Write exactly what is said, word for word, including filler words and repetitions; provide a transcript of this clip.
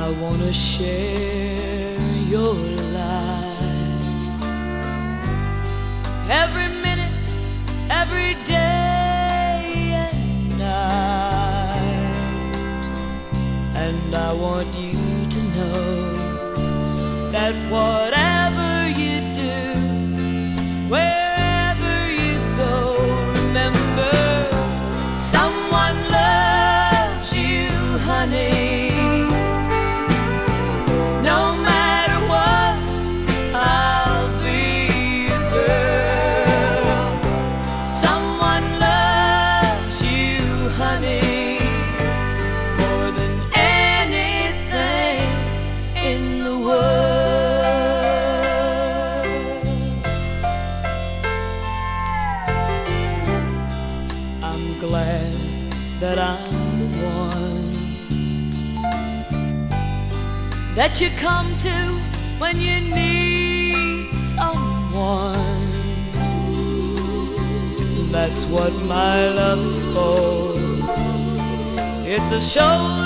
I wanna share your life. Every minute, every day and night. And I want you to know that whatever you do, wherever you go, remember someone loves you, honey. No matter what, I'll be your girl. Someone loves you, honey, more than anything in the world. I'm glad that I'm the one that you come to when you need someone. That's what my love is for. It's a shoulder